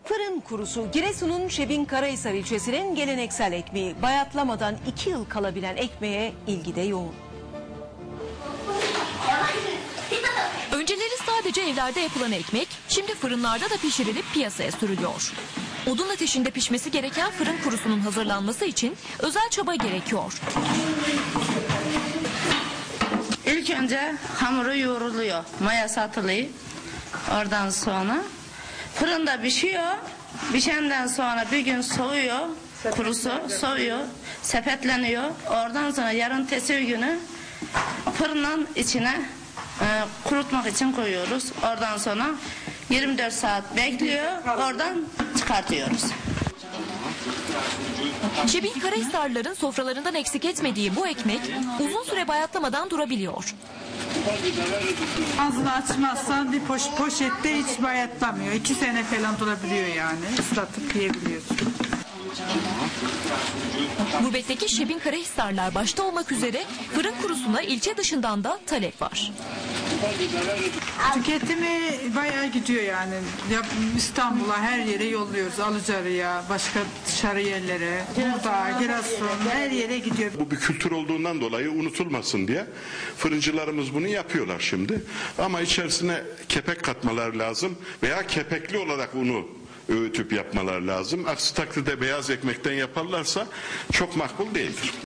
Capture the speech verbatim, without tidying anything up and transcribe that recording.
Fırın kurusu Giresun'un Şebinkarahisar ilçesinin geleneksel ekmeği. Bayatlamadan iki yıl kalabilen ekmeğe ilgi de yoğun. Önceleri sadece evlerde yapılan ekmek, şimdi fırınlarda da pişirilip piyasaya sürülüyor. Odun ateşinde pişmesi gereken fırın kurusunun hazırlanması için özel çaba gerekiyor. İlk önce hamuru yoğruluyor, mayası atılıyor. Oradan sonra fırında pişiyor. Pişenden sonra bir gün soğuyor, kurusu soğuyor, sepetleniyor. Oradan sonra yarın tesi günü fırının içine e, kurutmak için koyuyoruz. Oradan sonra yirmi dört saat bekliyor, oradan çıkartıyoruz. Şebinkarahisarlıların sofralarından eksik etmediği bu ekmek uzun süre bayatlamadan durabiliyor. Ağzını açmazsan bir poş, poşette hiç bayatlamıyor. İki sene falan durabiliyor yani. Islatıp yiyebiliyorsun. Gurbetteki Şebinkarahisarlar başta olmak üzere fırın kurusuna ilçe dışından da talep var. Tüketimi bayağı gidiyor yani. İstanbul'a her yere yolluyoruz. Alıcarı'ya, başka dışarı yerlere, Uludağ, Giresun her yere gidiyor. Bu bir kültür olduğundan dolayı unutulmasın diye fırıncılarımız bunu yapıyorlar şimdi. Ama içerisine kepek katmalar lazım veya kepekli olarak unu öğütüp yapmalar lazım. Aksi takdirde beyaz ekmekten yaparlarsa çok makbul değildir.